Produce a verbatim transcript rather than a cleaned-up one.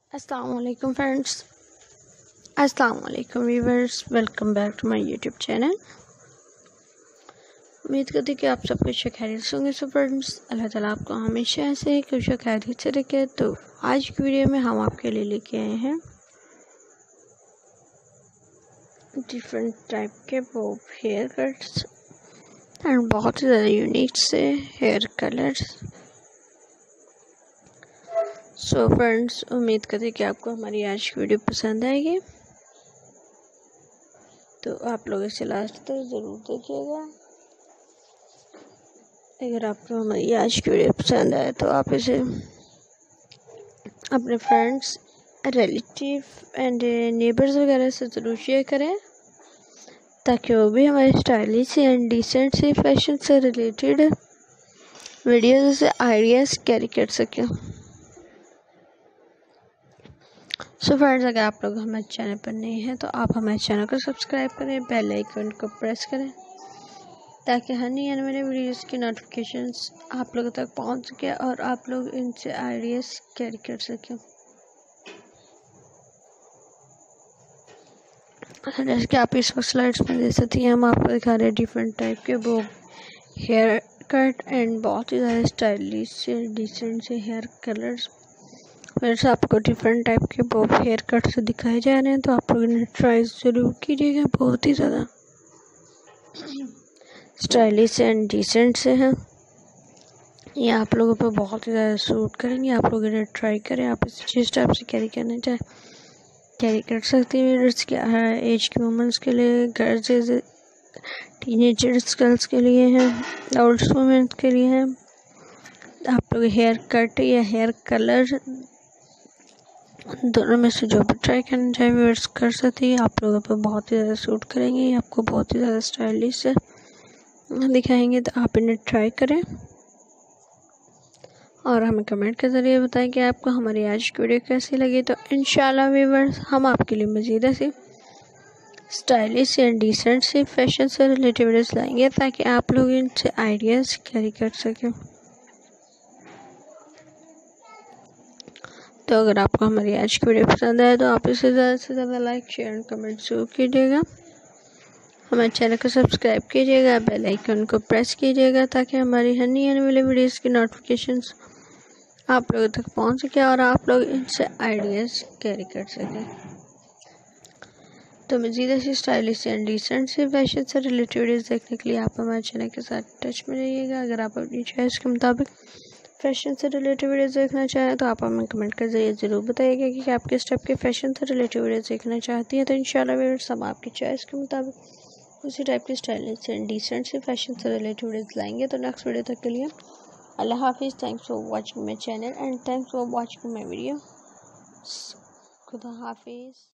अस्सलाम वालेकुम फ्रेंड्स, अस्सलाम वालेकुम viewers, welcome back to my YouTube channel. उम्मीद करती कि आप सब कुछ खैरियत से होंगे। सो फ्रेंड्स, अल्लाह ताला आपको हमेशा ऐसे ही कुछ खैरियत से रखे। तो आज की वीडियो में हम आपके लिए लेके आए हैं डिफरेंट टाइप के बॉब हेयर कट्स एंड बहुत ही ज़्यादा यूनिक से हेयर कलर्स। सो फ्रेंड्स, उम्मीद करती कि आपको हमारी आज की वीडियो पसंद आएगी, तो आप लोग इसे लास्ट तक ज़रूर देखिएगा। अगर आपको हमारी आज की वीडियो पसंद आए तो आप इसे अपने फ्रेंड्स, रिलेटिव एंड नेबर्स वगैरह से ज़रूर शेयर करें, ताकि वो भी हमारे स्टाइलिश एंड डिसेंट से फैशन से रिलेटेड वीडियोज़ से आइडियाज़ कैरी कर सकें। सो फ्रेंड्स, अगर आप लोग हमारे चैनल पर नए हैं तो आप हमारे चैनल को सब्सक्राइब करें, बेल आइकन को प्रेस करें, ताकि हर नई आने वाले वीडियोज़ की नोटिफिकेशंस आप लोगों तक पहुंच सके और आप लोग इनसे आइडियाज़ कैरी कर सकें। जैसे कि आप इस वक्त स्लाइड्स में देख सकती हैं, हम आपको दिखा रहे हैं डिफरेंट टाइप के वो हेयर कट एंड बहुत ही ज़्यादा स्टाइलिश से डिसेंट से हेयर कलर्स। वैसे आपको डिफरेंट टाइप के बॉब हेयर कट्स दिखाए जा रहे हैं, तो आप लोग इन्हें ट्राई ज़रूर कीजिएगा। बहुत ही ज़्यादा स्टाइलिश एंड डिसेंट से हैं, ये आप लोगों पर बहुत ही ज़्यादा सूट करेंगे। आप लोग इन्हें ट्राई करें, आप इसे जिस टाइप से कैरी करना चाहें कैरी कर सकती हैं। इसके एज की वुमेंस के लिए, गर्ल्स, टीनेजर्स गर्ल्स के लिए हैं, ओल्ड वुमेंस के लिए हैं। आप लोग हेयर कट या हेयर कलर दोनों में से जो भी ट्राई करना चाहे व्यूअर्स कर सकती है। आप लोगों पर बहुत ही ज़्यादा सूट करेंगे, ये आपको बहुत ही ज़्यादा स्टाइलिश से दिखाएंगे, तो आप इन्हें ट्राई करें और हमें कमेंट के ज़रिए बताएं कि आपको हमारी आज की वीडियो कैसी लगी। तो इंशाल्लाह व्यूअर्स, हम आपके लिए मज़ीद ऐसी स्टाइलिश एंड डिसेंट से फैशन से रिलेटेड वीडियोस लाएंगे, ताकि आप लोग इनसे आइडियाज़ कैरी कर सकें। तो अगर आपको हमारी आज की वीडियो पसंद आए तो आप इसे ज़्यादा से ज़्यादा लाइक, शेयर एंड कमेंट जरूर कीजिएगा। हमारे चैनल को सब्सक्राइब कीजिएगा, बेल आइकन को प्रेस कीजिएगा, ताकि हमारी हर नई आने वाली वीडियोस की नोटिफिकेशंस आप लोगों तक पहुंच सके और आप लोग इनसे आइडियाज़ कैरी कर सकें। तो मज़ीद ऐसी स्टाइलिश एंड डिसेंट से फैशन से रिलेटेड वीडियोस देखने के लिए आप हमारे चैनल के साथ टच में रहिएगा। अगर आप अपनी चॉइस के मुताबिक फैशन से रिलेटेड वीडियोस देखना चाहें तो आप हमें कमेंट के जरिए ज़रूर बताइएगा कि आप किस टाइप के फैशन से रिलेटेड वीडियोस देखना चाहती हैं। तो इंशाल्लाह व्यूअर्स, हम आपकी चॉइस के मुताबिक उसी टाइप की स्टाइलिश एंड डिसेंट से फैशन से रिलेटेड वीडियोस लाएंगे। तो नेक्स्ट वीडियो तक के लिए अल्लाह हाफिज़। Thanks for watching my channel and thanks for watching my video. खुदा हाफिज़।